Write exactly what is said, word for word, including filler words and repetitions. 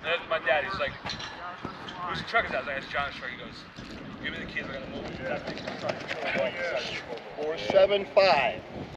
then my dad, he's like, whose truck is that? I was like, it's John's truck. He goes, give me the keys, I gotta move it. four seven five.